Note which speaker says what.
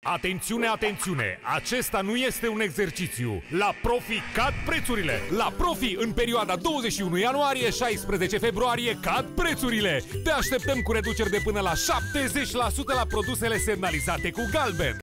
Speaker 1: Atențiune, atențiune! Acesta nu este un exercițiu. La Profi cad prețurile! La Profi, în perioada 21 ianuarie-16 februarie, cad prețurile! Te așteptăm cu reduceri de până la 70% la produsele semnalizate cu galben!